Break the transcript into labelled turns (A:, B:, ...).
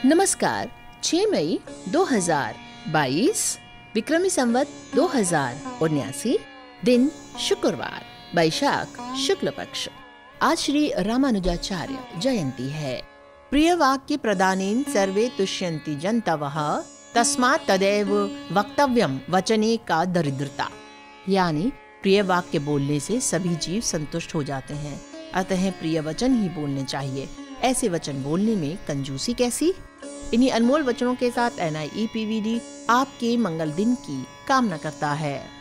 A: नमस्कार। 6 मई 2022 विक्रमी संवत 2079 दिन शुक्रवार, वैशाख शुक्ल पक्ष। आज श्री रामानुजाचार्य जयंती है। प्रिय वाक्य प्रदानेन सर्वे तुष्यन्ति जन्तवः तस्मात् तदेव वक्तव्यम वचने का दरिद्रता। यानी प्रिय वाक्य बोलने से सभी जीव संतुष्ट हो जाते हैं, अतः प्रिय वचन ही बोलने चाहिए। ऐसे वचन बोलने में कंजूसी कैसी। इन्हीं अनमोल वचनों के साथ NIEPVD आपके मंगल दिन की कामना करता है।